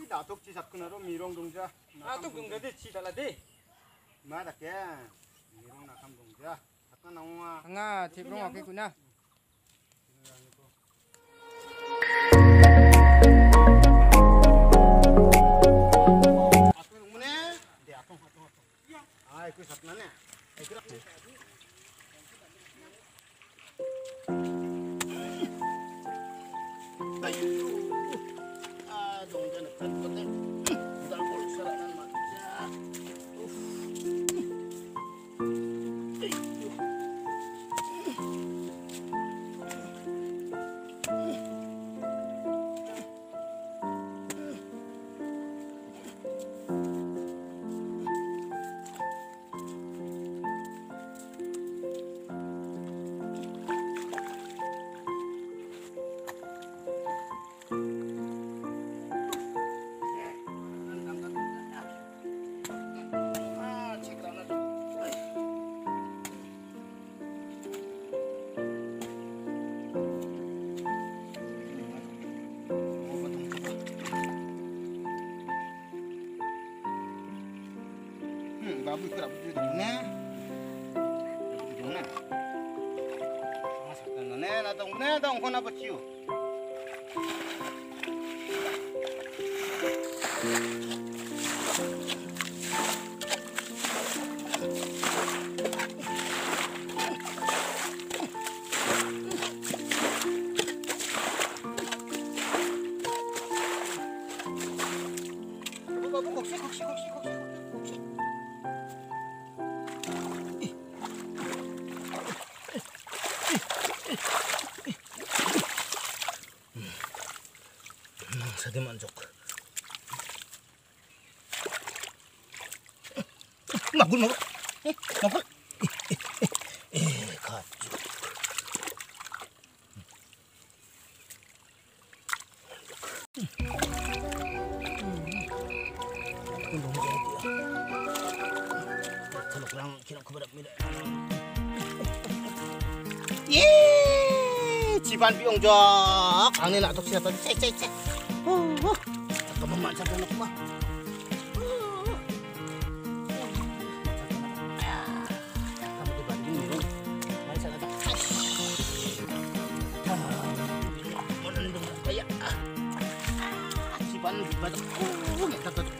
datuk ci satkunaro mirong dongja. Datuk dongja ci taladi. Ma dakya mirong nakam dongja. Sakna nawa. Anga tibrong oke kuna. Aku mune, de aku. Ah, ikut satna ne. Dongja nekan kote. Dal bol saranan maja. Babu kerap berdiri dongna, dongna. Masa kan nene, dong kona beciu. Babu koksi. Sadi manjok. Magul. Magul. Kajuk. Tunggu jadi dia. Kalau kurang kira keberat mida. Ciban piong jok. Angin nak tok siapa? Cek. Kamu macam anak mah. Kamu dibanding ni, mana sana tak? Modal dong kayak. Ciban batuk. Kita batuk.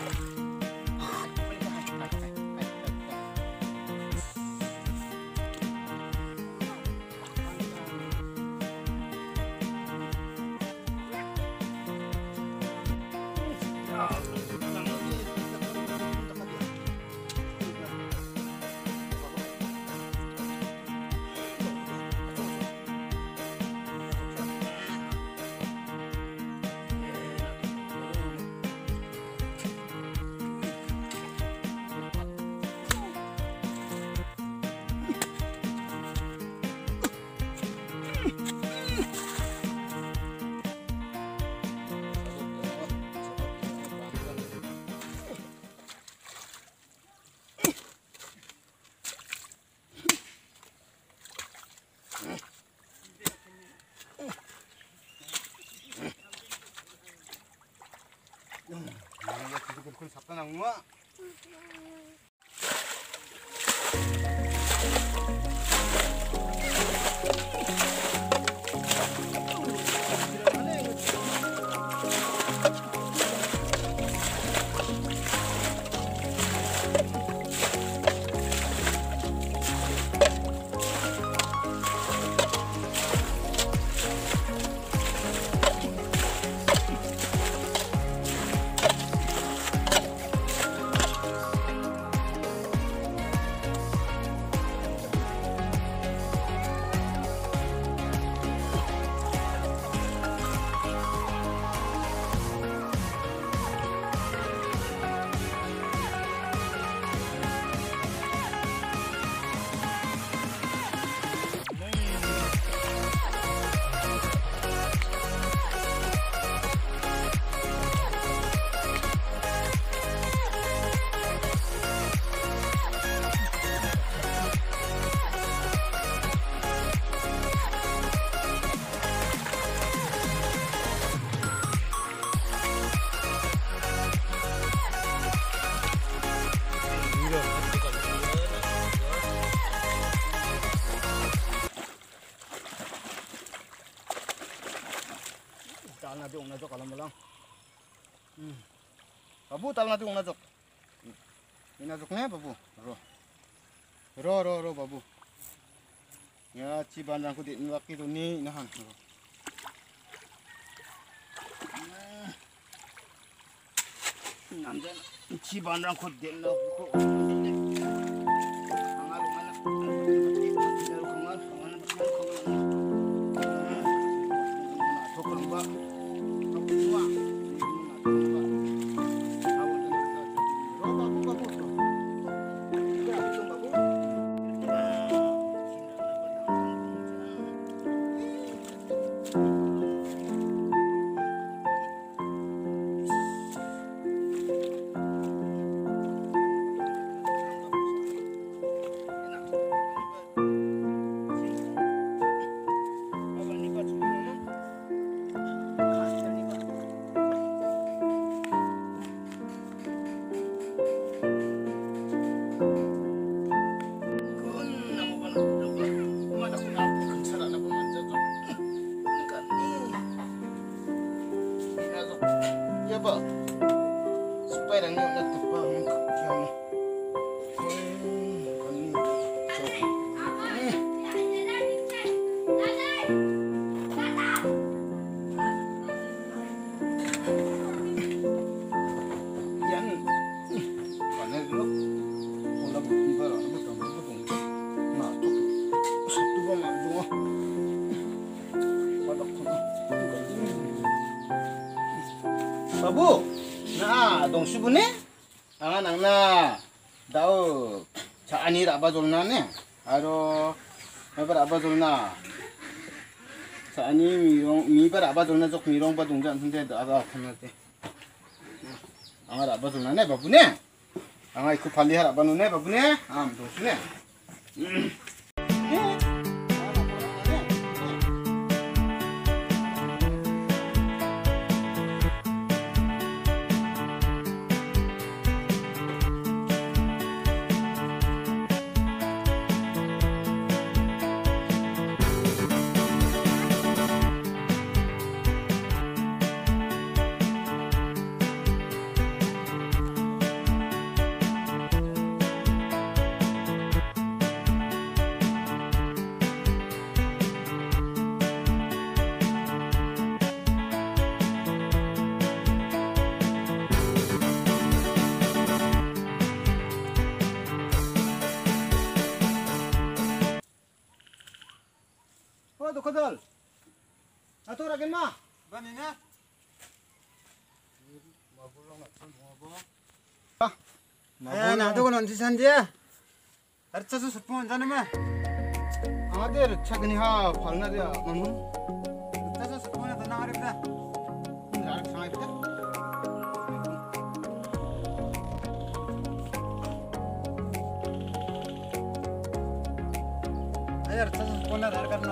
Kun sabta nang mua. nanti unajok alam malang. Babu tal nanti unajok. Unajoknya babu. Ro babu. Ya ciban rangku di waktu itu nih nahan. 남자 집안랑 곧내놓고 Ba supaya nang na tepa ng kakyan yan panel lo wala ba betul na to satu ba ma do padak ko Babu, nah dong subune, nang na, daw, sa anir abazol na ne, aro, mebar abazol na, sa ani mibar abazol na jok mirong ba dongjan hunde ada khanate, angar abazol na ne babu ne, angar iku palihar abanu ne babu ne, dong sune. Oh, dokadal. Ato ragen ma. Bani na. Ayan, ato ko nanti sandia. Archa su supon jana ma. আমাদের ছাগনি হা ফালনা দিয়া মামু Archa su supon na na arifda. আর খাই দে Ayan, archa su supon na dar karno.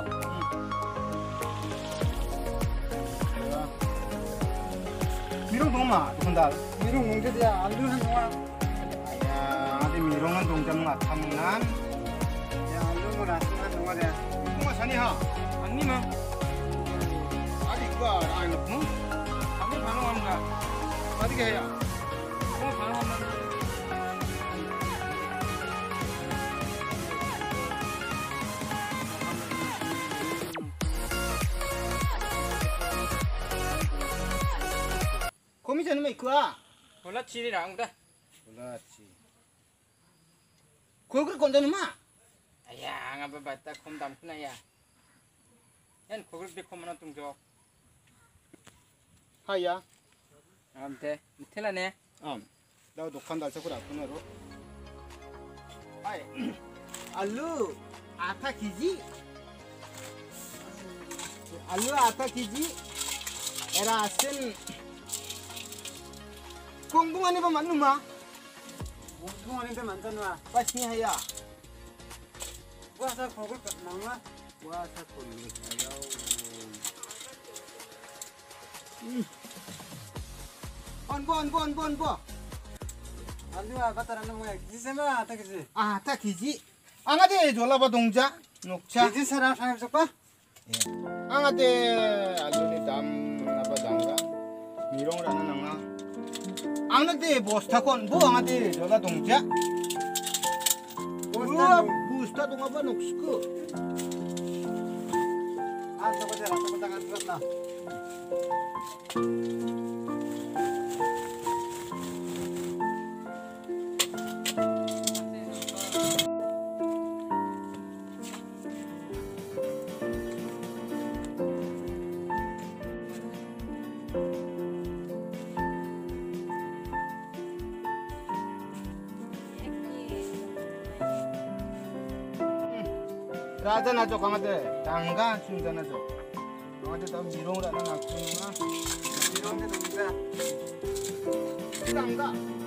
미롱 동마 동달 Miru mungkin dia alu han wa. 야 아데 미롱은 동장 마탐난 Ya alu mo rasu han wa dia. 동마 사니하 Anni ma. 아디 그거 아이 놓고 Kami bhanawanda. 어디게 해야 Ko bhanawanda. 거미자는 왜 그거야 Bola chiri rangda. 몰랐지 그걸 건드는 마 Aya, ngapa bata khom dam kuna ya. Yan khogol bi khom na tung jo. 하야 Amte, mithela ne. 나 독한 달 서고 라꾸나로 아이 알루 아타 기지 알루 아타 기지 에라 아센 공공하니 봐 맞누마 Mungkin ani be mantan wa. 빠시니 하야 Wa sa khogol nangwa. 와사 꼴리 하야 안보 Alu wa batara na mo ya. Kisi ma ata kisi. 아타 기지 앙아데 졸라바 동자 녹차 Kisi sarang sang sok pa. 앙아데 알루니 담 나바 당가 Mirong ra na nga. Ang na di bosta kon bu ang di jola dongja. Bosta dong apa nuksku. Asa ko dira, sa patangan na. Raja na jo kamade tangga chungja na jo. Kamade ta mirong ra na nakku na. Mirong de dongja. Tangga.